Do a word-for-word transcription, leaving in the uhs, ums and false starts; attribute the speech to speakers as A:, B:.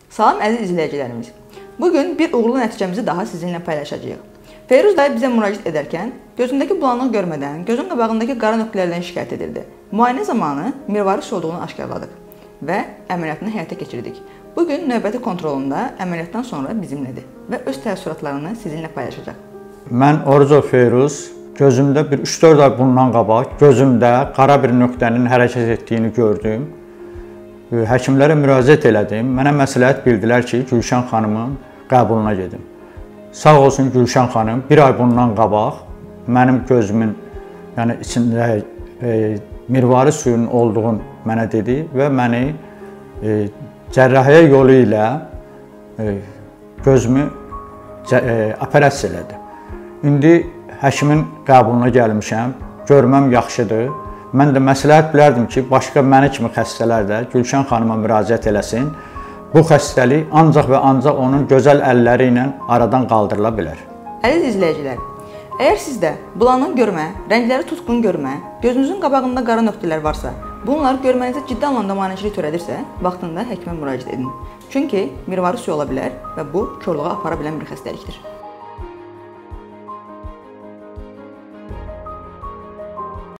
A: Salam əziz izləyicilərimiz. Bugün bir uğurlu nəticəmizi daha sizinlə paylaşacağıq. Feyruz dayı bizə müraciət edərkən gözündəki bulanıq görmədən gözün qabağındakı qara nöqtələrdən şikayət edirdi. Müayinə zamanı mirvaris olduğunu aşkarladıq və əməliyyatını həyata keçirdik. Bugün növbəti kontrolunda əməliyyatdan sonra bizimlədir və öz təəssüratlarını sizinlə paylaşacaq.
B: Mən Orucov Feyruz, gözümdə bir üç dörd ay bundan qabaq gözümdə qara bir nöqtənin hərəkət etdiyini gördüm. Həkimlərə müraciət elədim. Mənə məsləhət bildilər ki, Gülşən xanımın qəbuluna gedim. Sağ olsun Gülşən xanım, bir ay bundan qabaq mənim gözümün yəni içində e, mirvari suyunun olduğunu mənə dedi və məni e, cərrahiyyə yolu ilə e, gözümü e, operasiya elədi. İndi həkimin qəbuluna gəlmişəm, görməm yaxşıdır. Mən də məsləhət bilərdim ki, başqa məni kimi xəstələr də Gülşən xanıma müraciət eləsin. Bu xəstəlik ancaq və ancaq onun gözəl əlləri ilə aradan qaldırıla bilər.
A: Əziz izləyicilər, əgər sizdə bulanıq görmə, rəngləri tutqun görmə, gözünüzün qabağında qara nöqtələr varsa, bunlar görmənizə ciddi anlamda maneçilik törədirsə, vaxtında həkimə müraciət edin. Çünki mirvari suyu ola bilər və bu korluğa apara bilən bir xəstəlikdir.